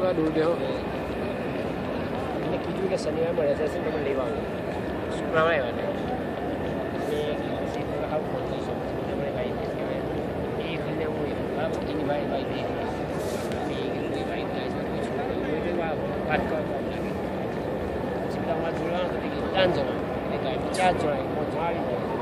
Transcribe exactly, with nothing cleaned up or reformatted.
થોડા દૂર દેહો એને કીધું કે શનિવાર મળે છે તમે લેવા આવો શુક્રવારે આવ્યા હતા અને હાવ ફોન થઈ શકો તમારે ભાઈ કહેવાય એ ખરીને હું બરાબર એની ભાઈ ભાઈ દે એ ભાઈ થાય છે વાત કરવા લાગે પછી બધા અમારે જોડવાનું હતું કે ચાર જણા એટલે ચાર જણા પાંચ જણા આવી જાય